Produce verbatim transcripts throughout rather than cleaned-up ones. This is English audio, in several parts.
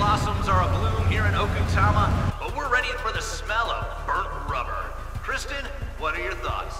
blossoms are abloom here in Okutama, but we're ready for the smell of burnt rubber. Kristen, what are your thoughts?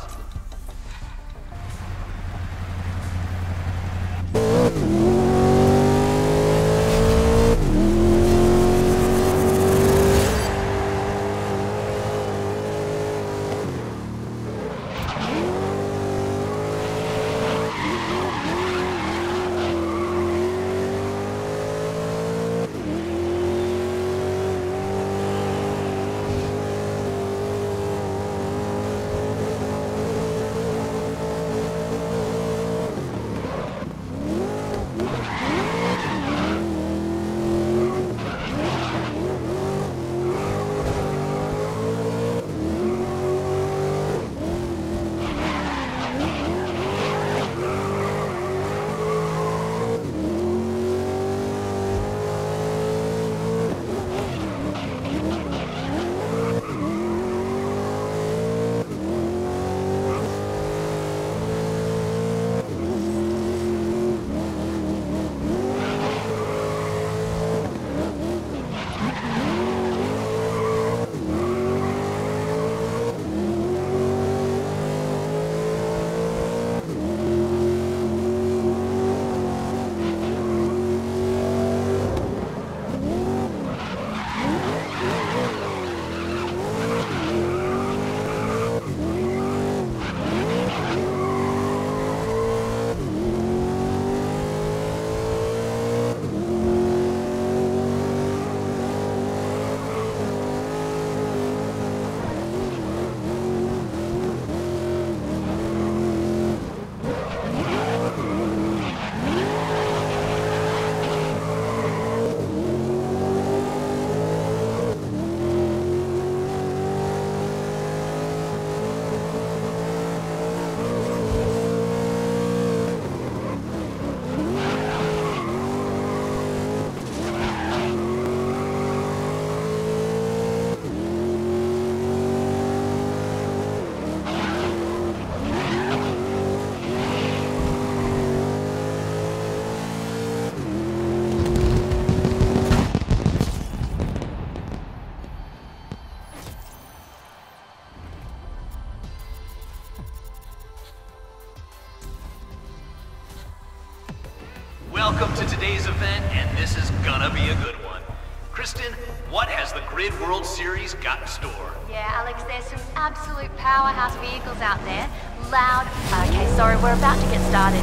Welcome to today's event, and this is gonna be a good one. Kristen, what has the Grid World Series got in store? Yeah, Alex, there's some absolute powerhouse vehicles out there. Loud. Okay, sorry, we're about to get started.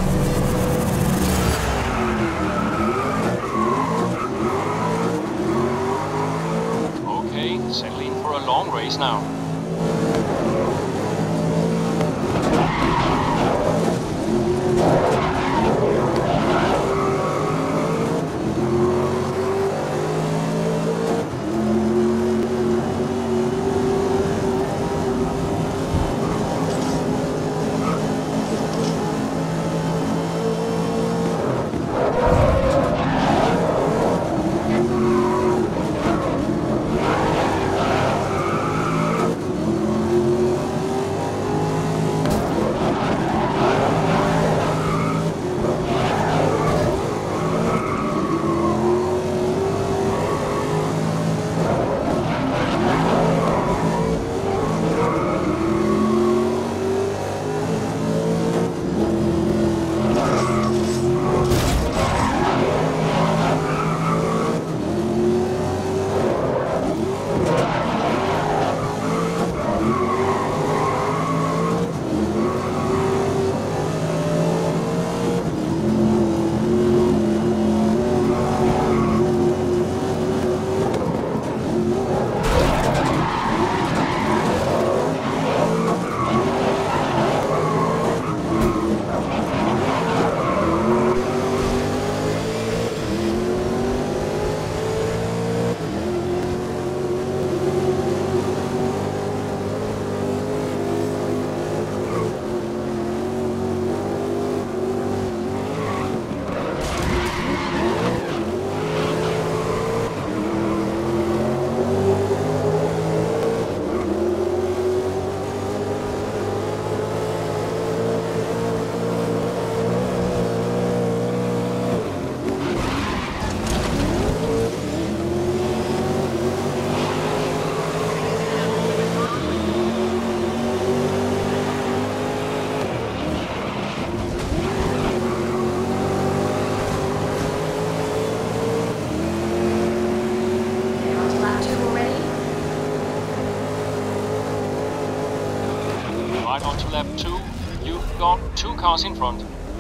Okay, settling for a long race now. right onto lap two. You've got two cars in front.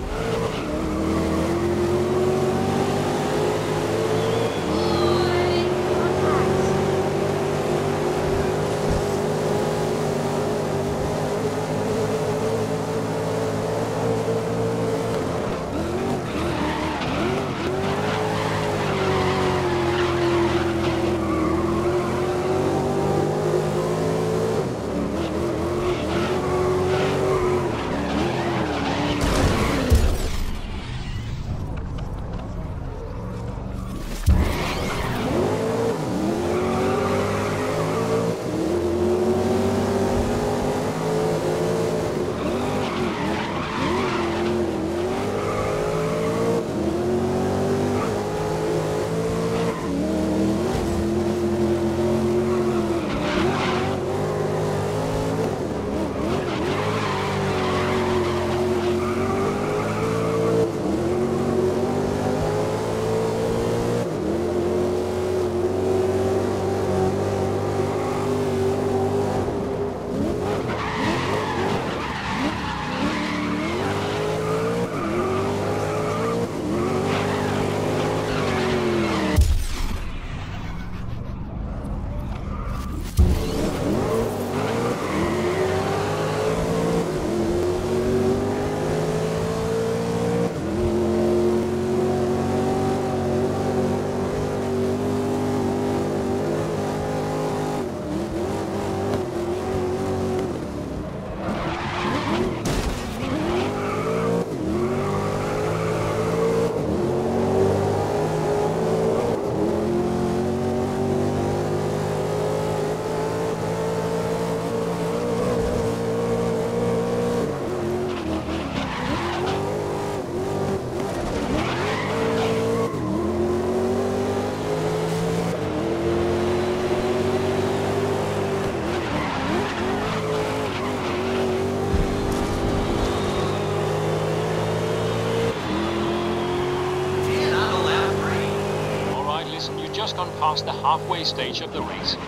Just gone past the halfway stage of the race.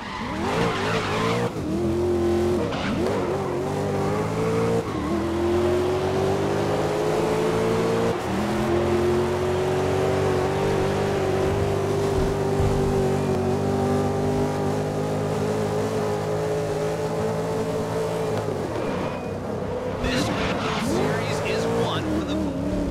This series is one for the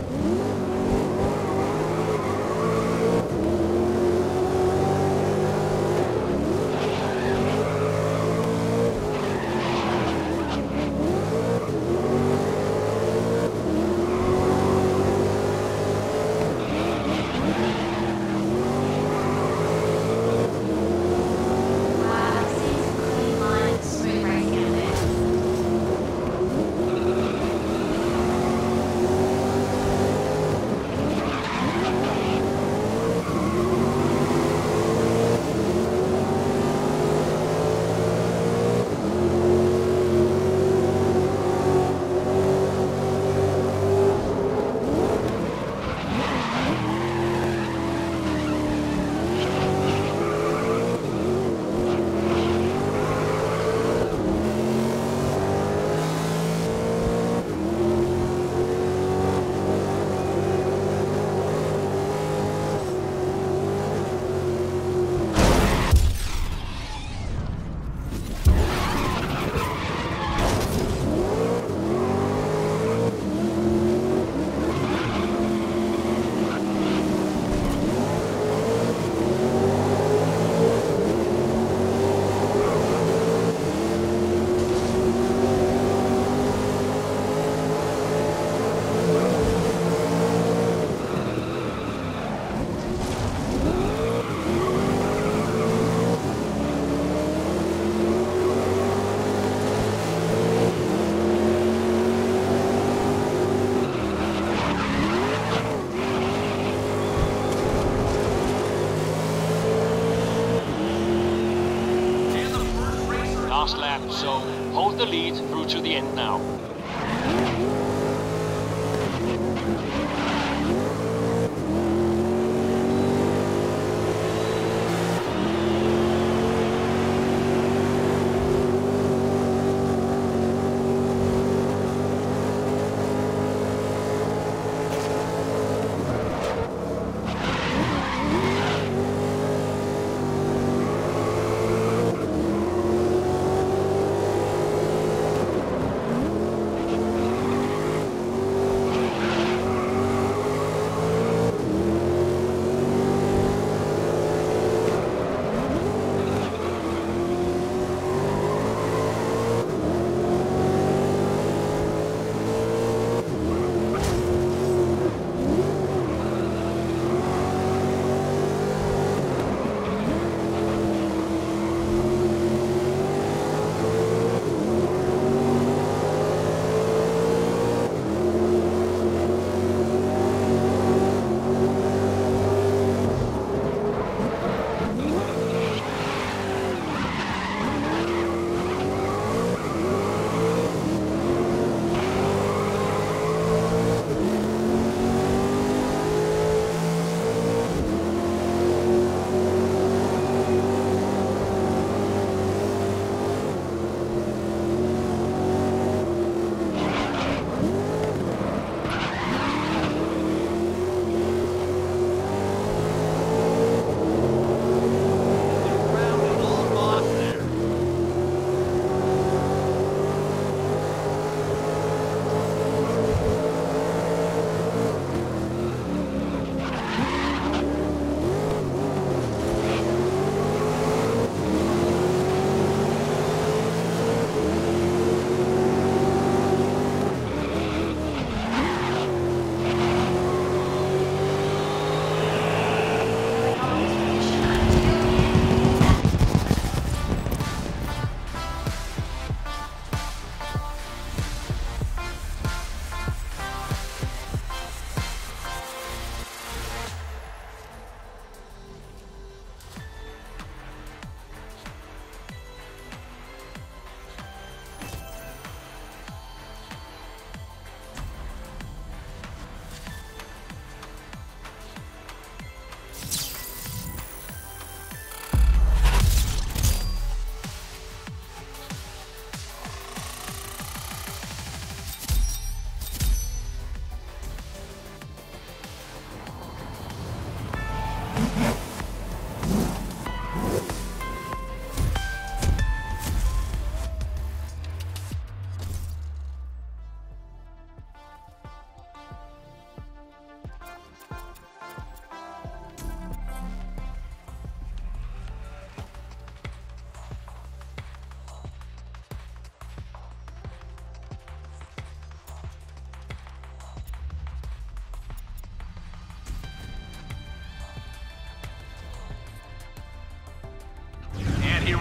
last lap, so hold the lead through to the end now.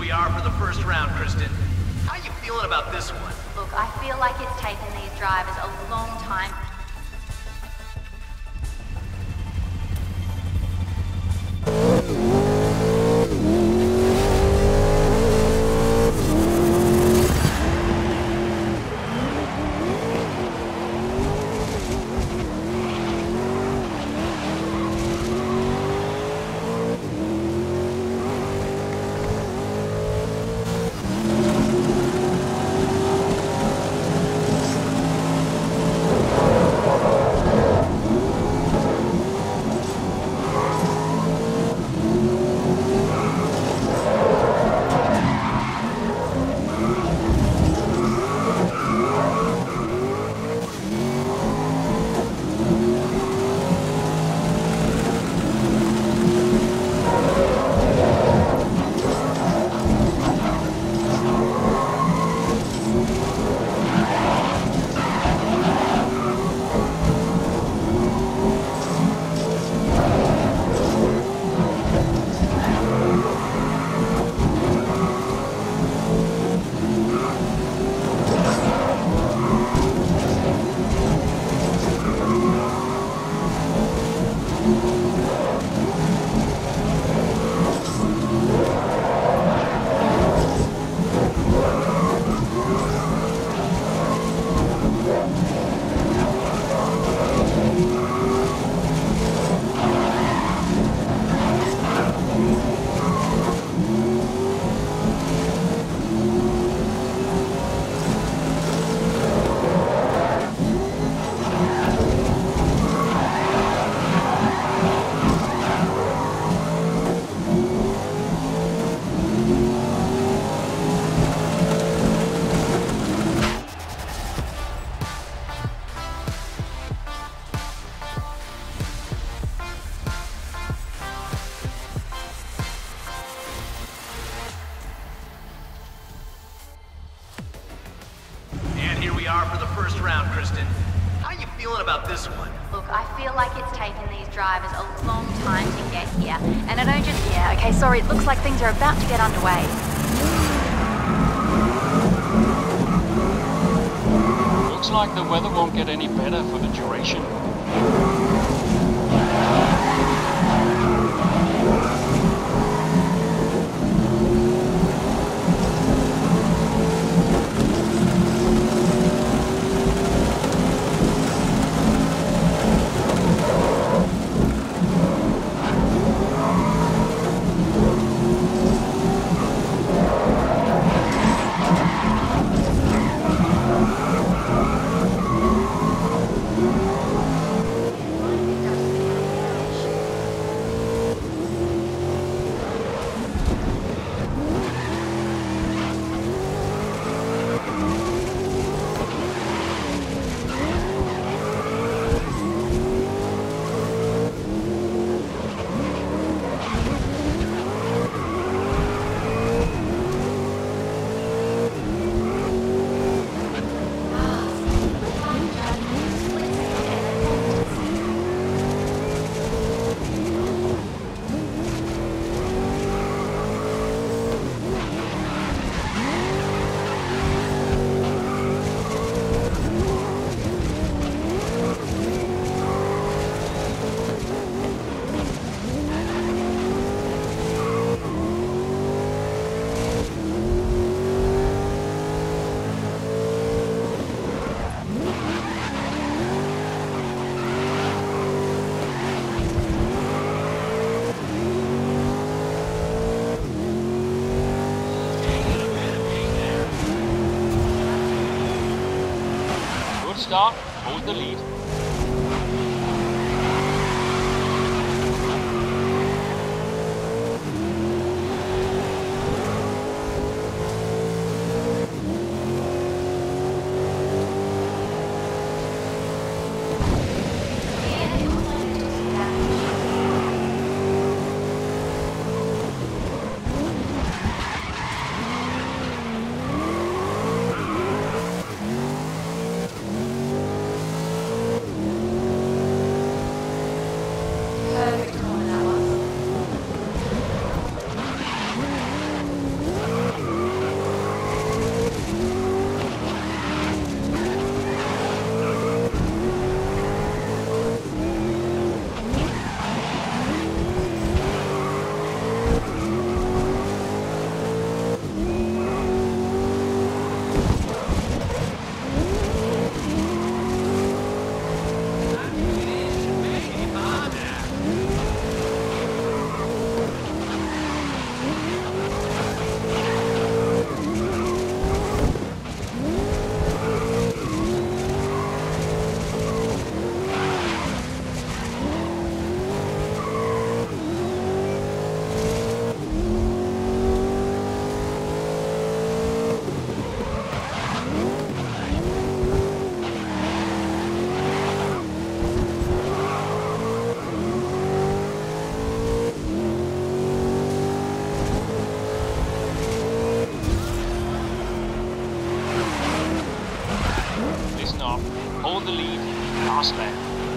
we are for the first round, Kristen. How you feeling about this one? Look, I feel like it's taken these drivers a long time. For the first round, Kristen. How you feeling about this one? Look, I feel like it's taken these drivers a long time to get here. And I don't just... Yeah, okay, sorry, it looks like things are about to get underway. Looks like the weather won't get any better for the duration. Start, hold the lead. fast lap.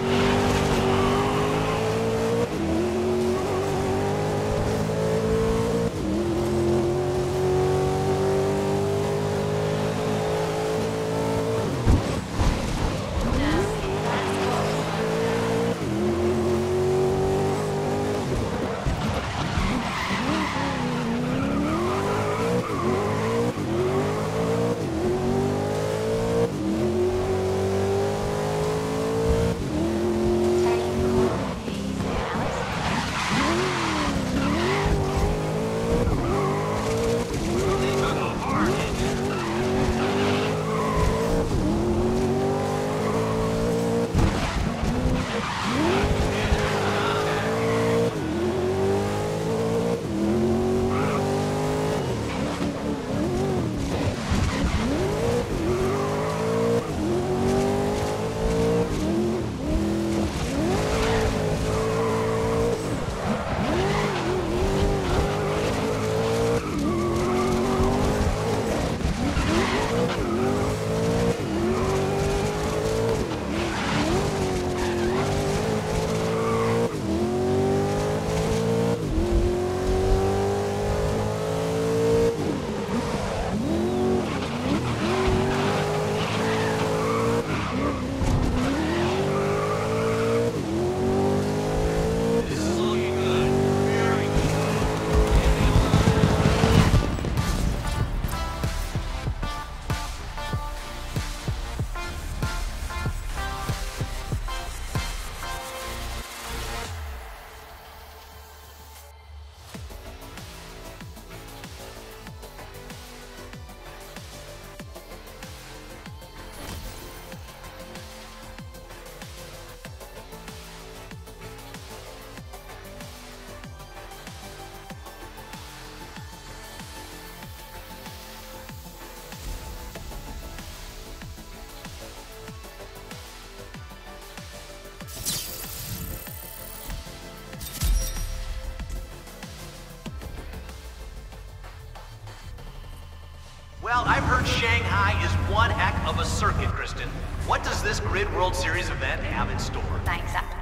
Well, I've heard Shanghai is one heck of a circuit, Kristen. What does this Grid World Series event have in store? Thanks, Zach.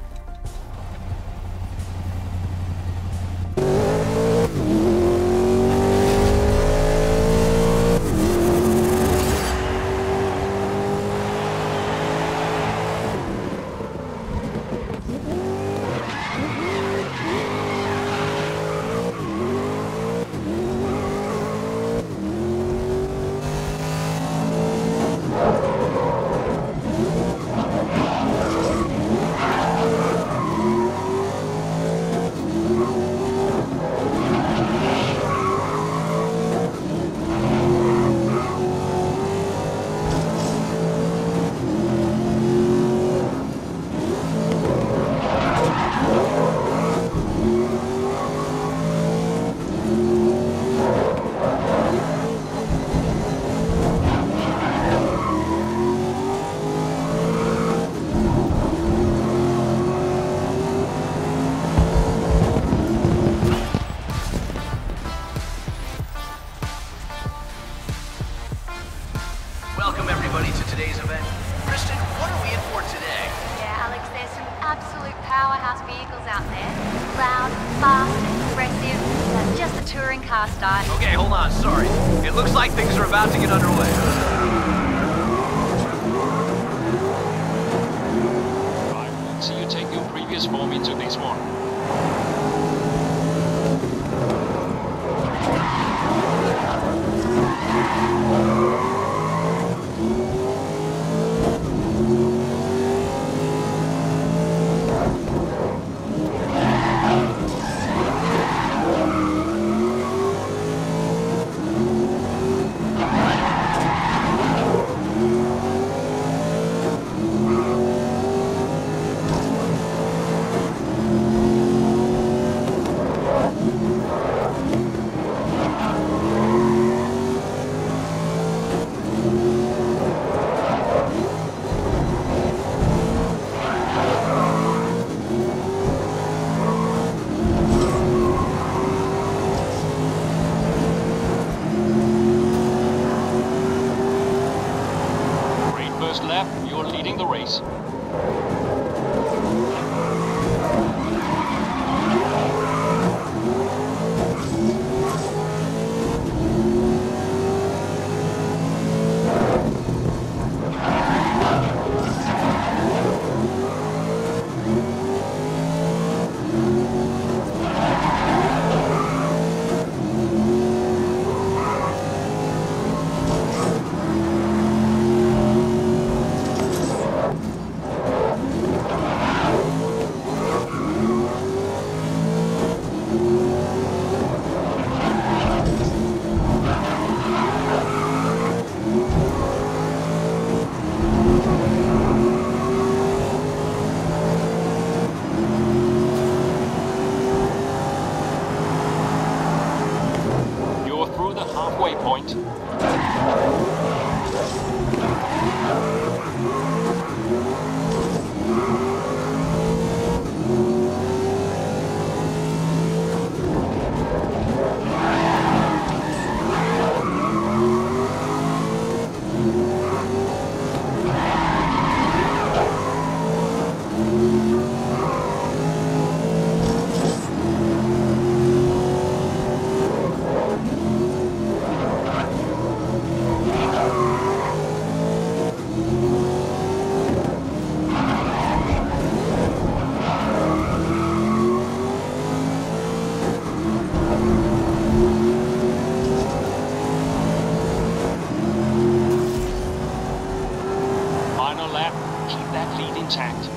Welcome everybody to today's event. Kristen, what are we in for today? Yeah, Alex, there's some absolute powerhouse vehicles out there. Loud, fast, aggressive, uh, just the touring car style. Okay, hold on, sorry. It looks like things are about to get underway. Right, so you take your previous form into this one. Lap, you're leading the race. halfway point. Final lap. Keep that lead intact.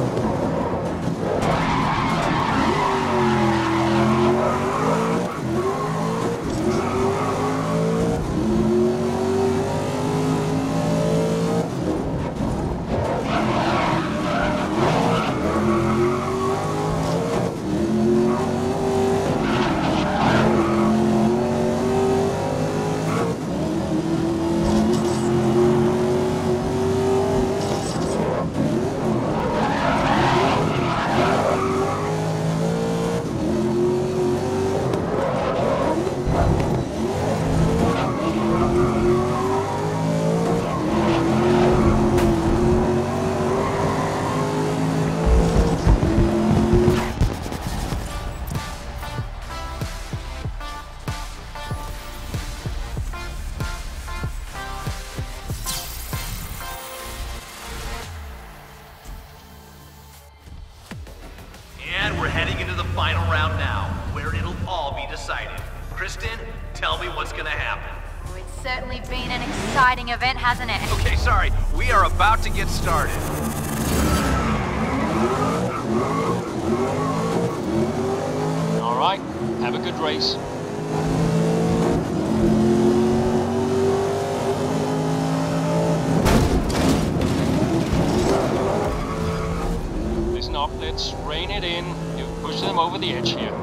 And we're heading into the final round now, where it'll all be decided. Kristen, tell me what's gonna happen. Oh, it's certainly been an exciting event, hasn't it? Okay, sorry, we are about to get started. All right, have a good race. Listen up, let's rein it in. You push them over the edge here.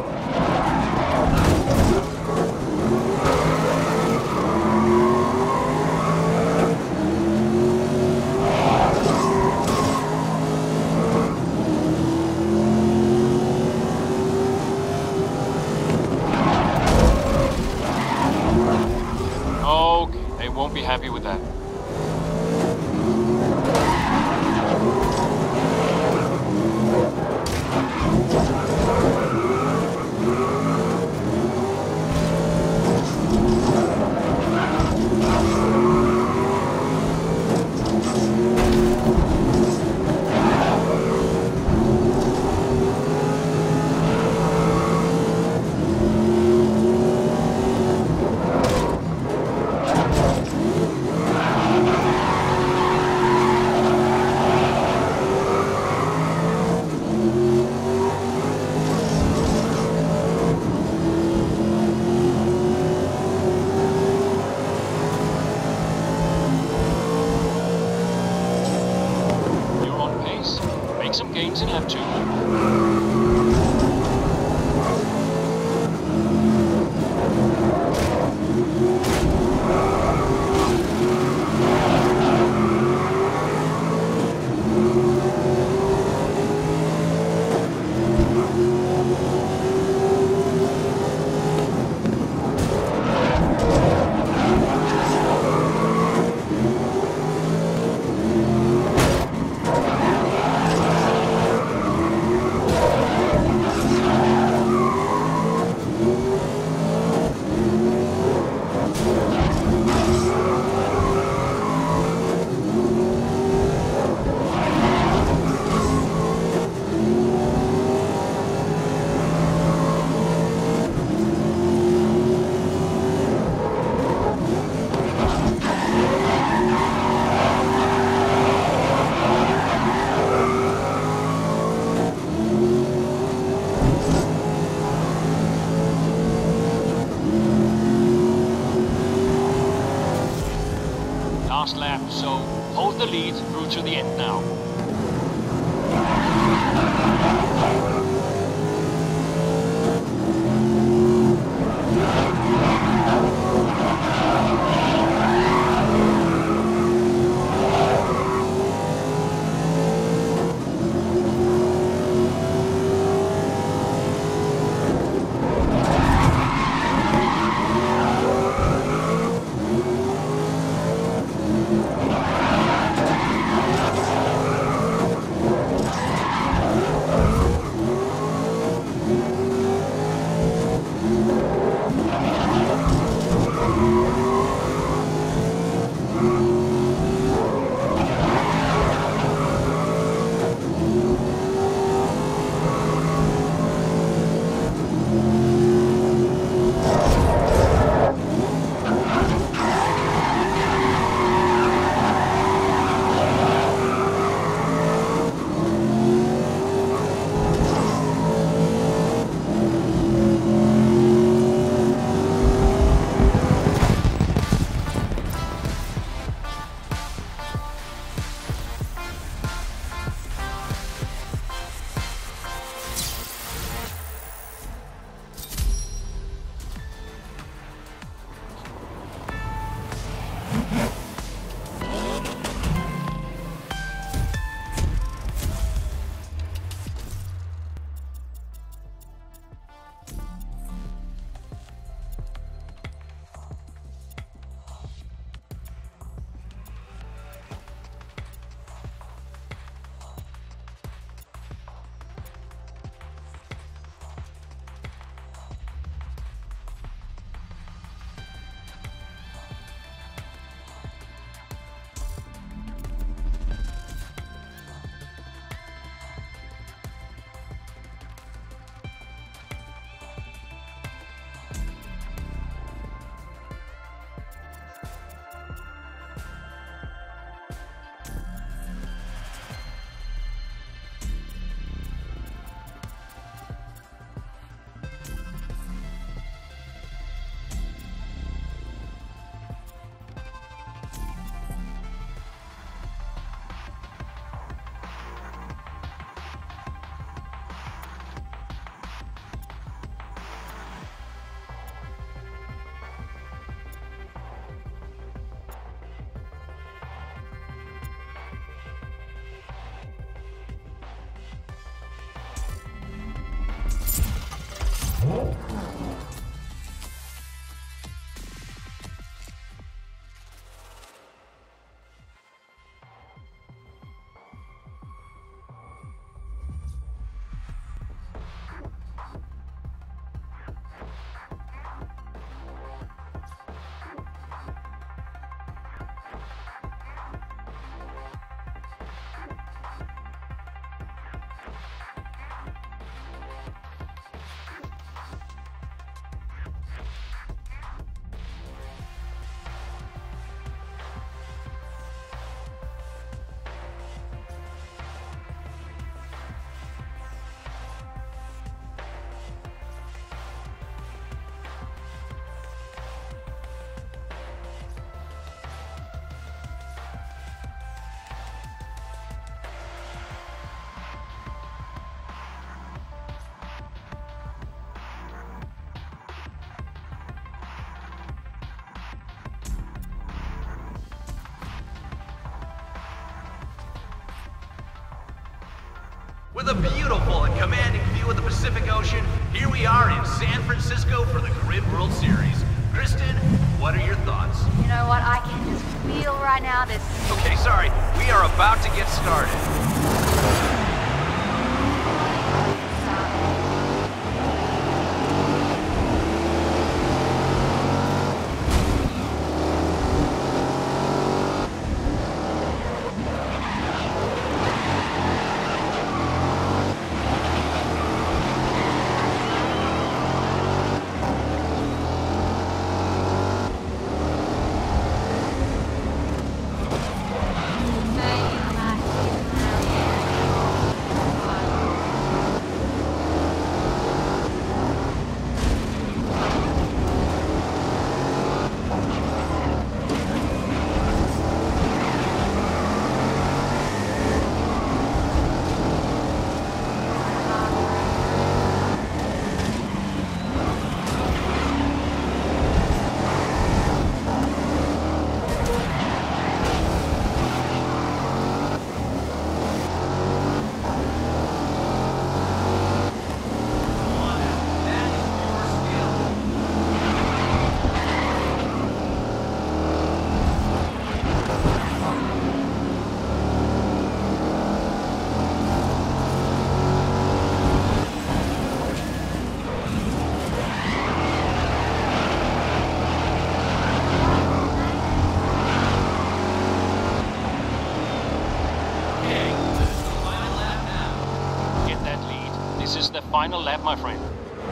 Okay, they won't be happy with that. Make some gains in lap two. Last lap, so hold the lead through to the end now. With a beautiful and commanding view of the Pacific Ocean, here we are in San Francisco for the Grid World Series. Kristen, what are your thoughts? You know what? I can just feel right now this. Okay, sorry. We are about to get started. This is the final lap, my friend.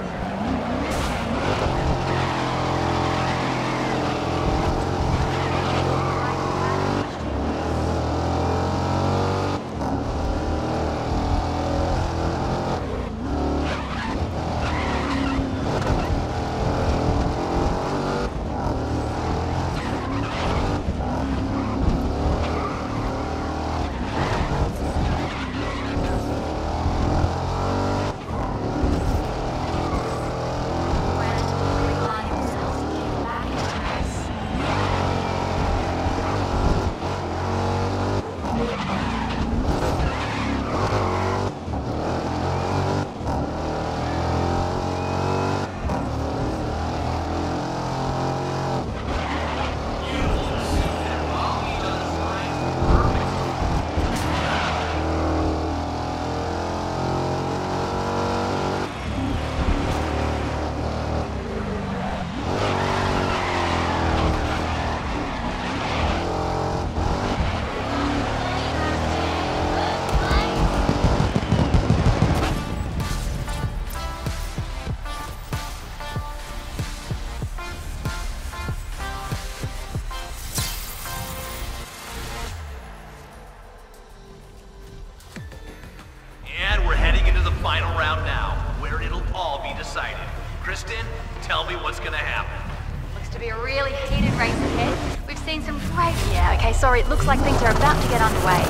Final round now, where it'll all be decided. Kristen, tell me what's gonna happen. Looks to be a really heated race ahead. We've seen some great... Yeah, okay, sorry, it looks like things are about to get underway.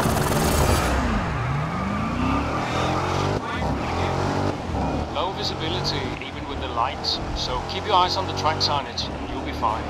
Low visibility, even with the lights, so keep your eyes on the track signage, you'll be fine.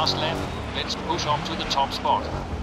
last lap. Let's push up to the top spot.